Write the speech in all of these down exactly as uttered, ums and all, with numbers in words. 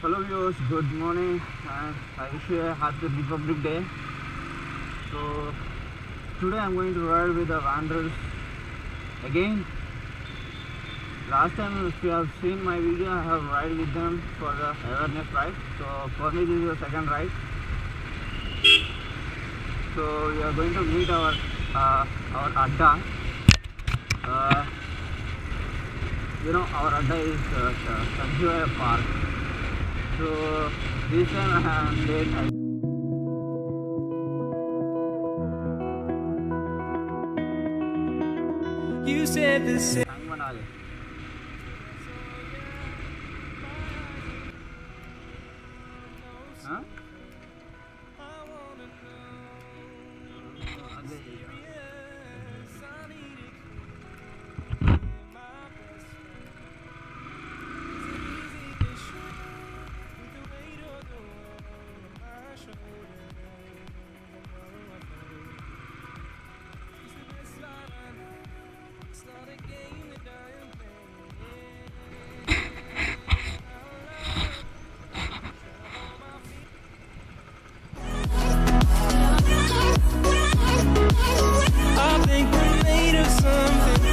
Hello viewers, good morning and I wish you a happy Republic Day. So today I'm going to ride with the Wanderers again. Last time if you have seen my video, I have ride with them for the awareness ride. So for me this is the second ride. So we are going to meet our uh, our Adda. Uh, you know our Adda is uh, Sanjeevaya Park. So this time I am late. You said the same. Huh? I think we're made of something.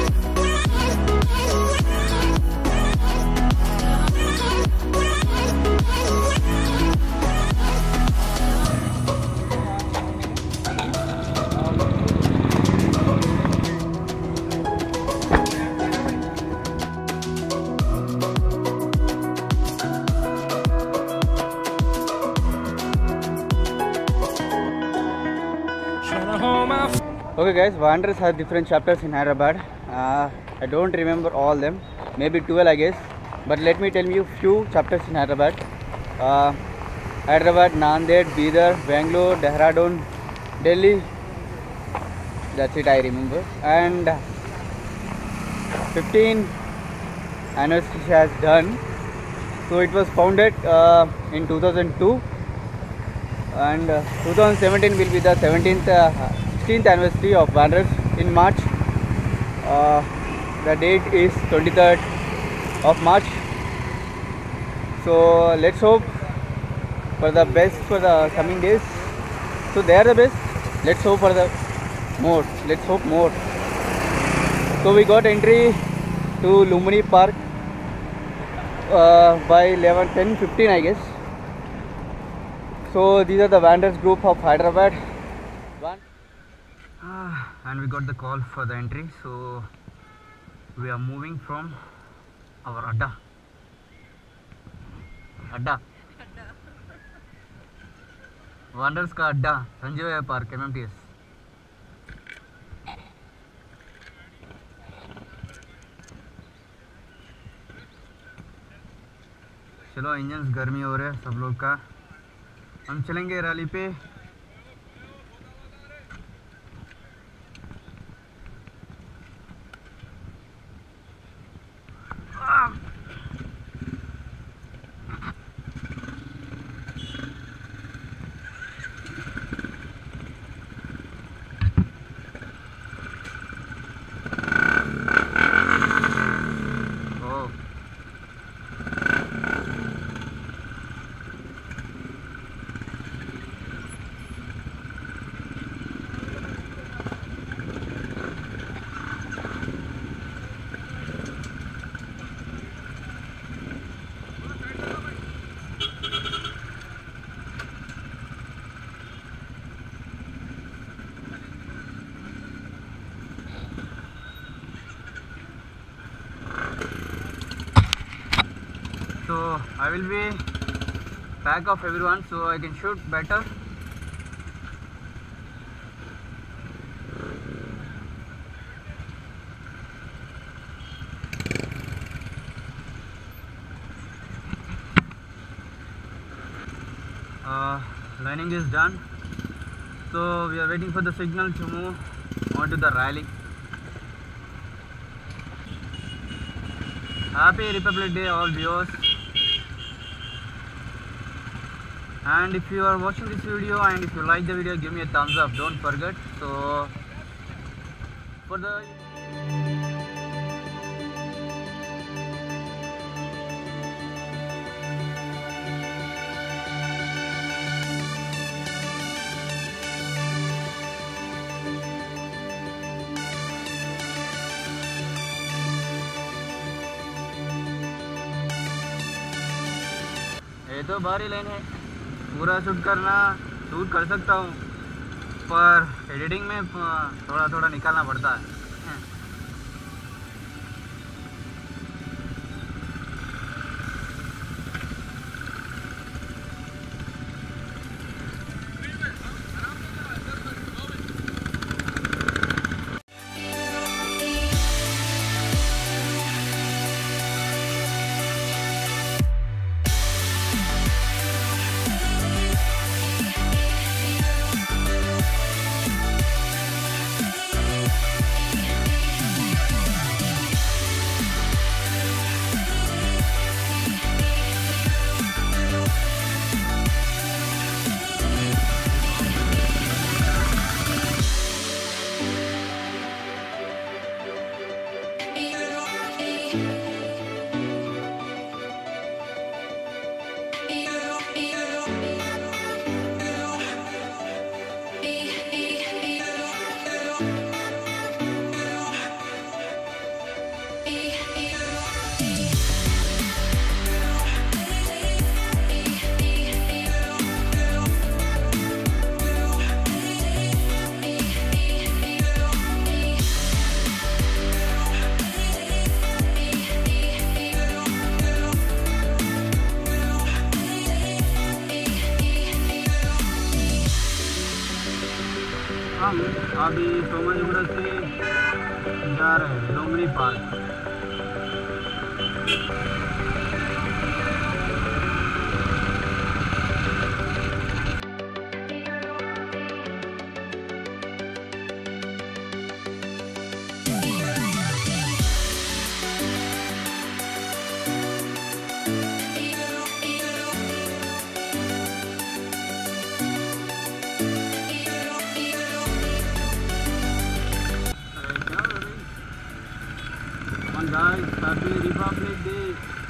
Trying to hold my Okay guys, Wanderers have different chapters in Hyderabad. Uh, I don't remember all them, maybe twelve I guess. But let me tell you few chapters in Hyderabad. Uh, Hyderabad, Nanded, Bidar, Bangalore, Dehradun, Delhi. That's it I remember. And fifteen anniversary has done. So it was founded uh, in two thousand two. And uh, two thousand seventeen will be the seventeenth, uh, sixteenth anniversary of Wanderers in March. Uh, the date is twenty-third of March. So let's hope for the best for the coming days. So they are the best. Let's hope for the more. Let's hope more. So we got entry to Lumini Park uh, by eleven, ten, fifteen I guess. So these are the Wanderers group of Hyderabad. Ah, and we got the call for the entry. So we are moving from our Adda. Adda. Wanderers का अड्डा Sanjeevaiah park M M T S. चलो engines गर्मी हो रहा है सब लोग का. हम चलेंगे रैली पे. So I will be back of everyone so I can shoot better. Uh, lining is done. So we are waiting for the signal to move on to the rally. Happy Republic Day all viewers. And if you are watching this video and if you like the video, give me a thumbs up, don't forget. So for the तो भारी line है, पूरा shoot करना shoot कर सकता हूँ, पर editing में थोड़ा थोड़ा निकालना पड़ता है। हम अभी सोमाजीगुड़ा से जा रहे हैं Lumbini park. Come on guys, happy Republic Day!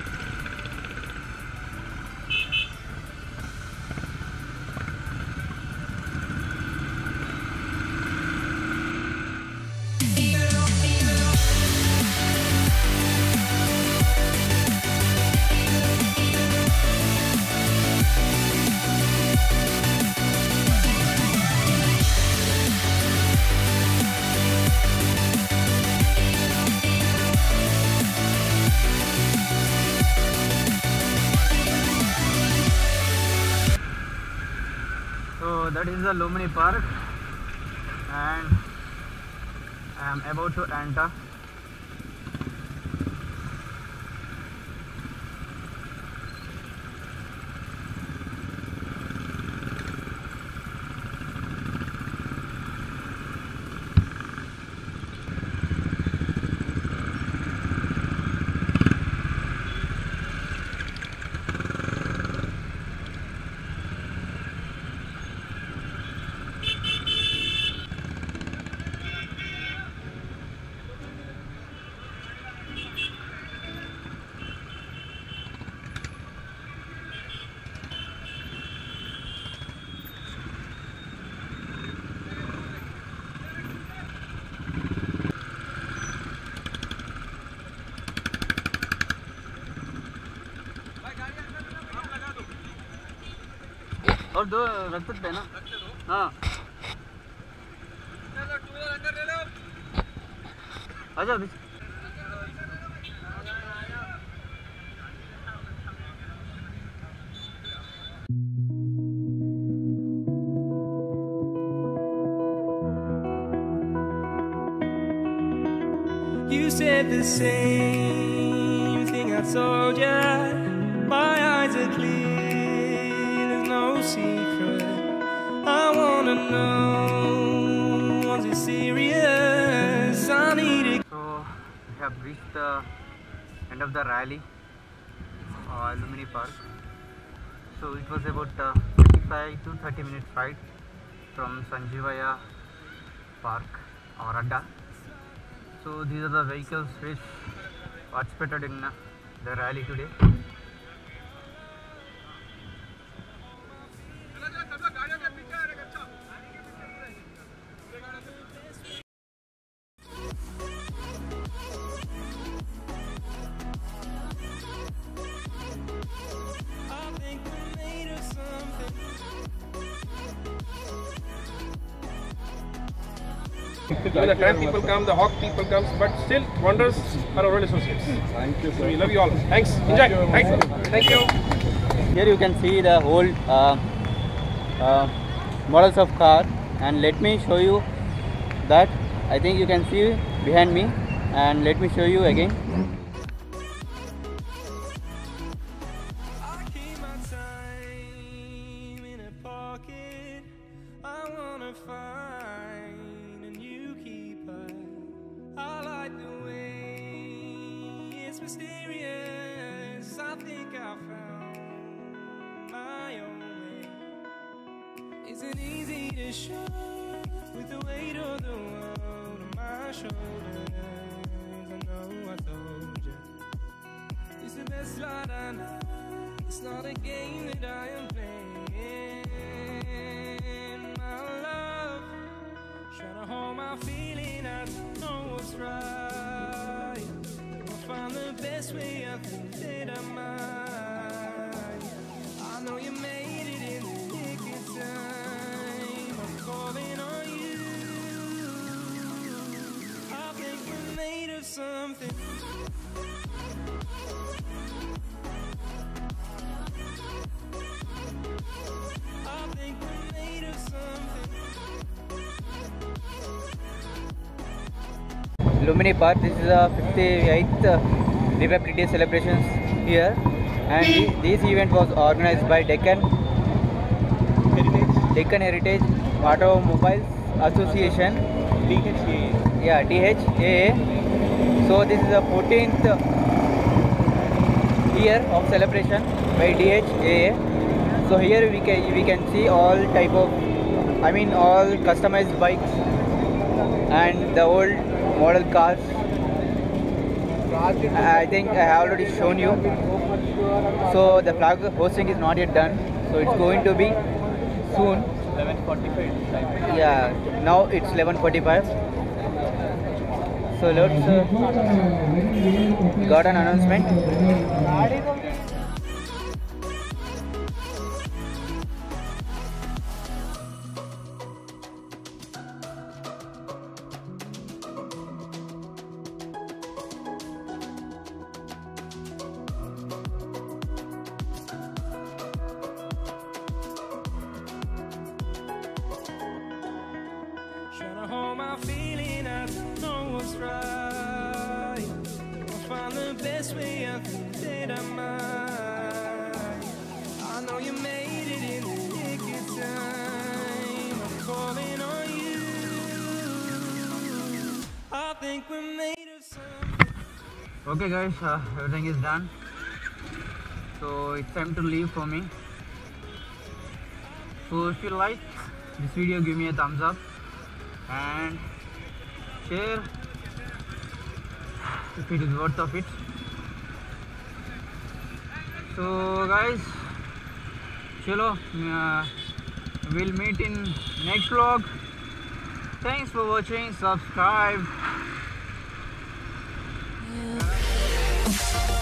So that is the Lumbini Park, and I am about to enter. और दो रख सकते हैं ना? हाँ आजा। You said the same thing I told ya. My eyes are clear, there's no secret. I wanna know, was it serious? I need it. So we have reached the end of the rally, uh, Lumbini Park. So it was about uh, twenty-five to thirty minutes ride from Sanjeevaya Park or Adda. So these are the vehicles which participated in uh, the rally today. I think Even the tramp people come, the hawk people comes, but still Wanderers are our old associates. Thank you, So sir. we love you all. Thanks. Enjoy. Thanks. Thank you. Here you can see the whole uh, uh, models of car, and let me show you that. I think you can see behind me, and let me show you again. I keep my time in a pocket. I wanna find a new keeper. I like the way it's mysterious. I think I found my own way. Isn't easy to show with the weight of the world on my shoulders. I know I told you it's the best light I know. It's not a game that I am playing. My love, trying to hold my feeling. I don't know what's right. I'll find the best way. I think that I might. I know you made it in the nick of time. I'm calling on you. I think we're made of something. I think we're made of something. Lumini Park. This is the fifty-eighth uh, Republic Day celebrations here, and thi- this event was organized by Deccan Heritage. Deccan Heritage Automobiles Association. D H A A. Yeah, D H A A. So this is the fourteenth year of celebration by D H A A. So here we can we can see all type of, I mean all customized bikes and the old model cars. I think I have already shown you. So the flag hosting is not yet done. So it's going to be soon. eleven forty-five. Yeah, now it's eleven forty-five. So let's uh, got an announcement. Trying to hold my feeling, I don't know what's right. I'll find the best way. I think that I might. I know you made it in the nick of time. I'm calling on you. I think we're made of something. Okay guys, uh, everything is done. So it's time to leave for me. So if you like this video, give me a thumbs up and share if it is worth of it. So guys, chalo, uh, we'll meet in next vlog. Thanks for watching. Subscribe.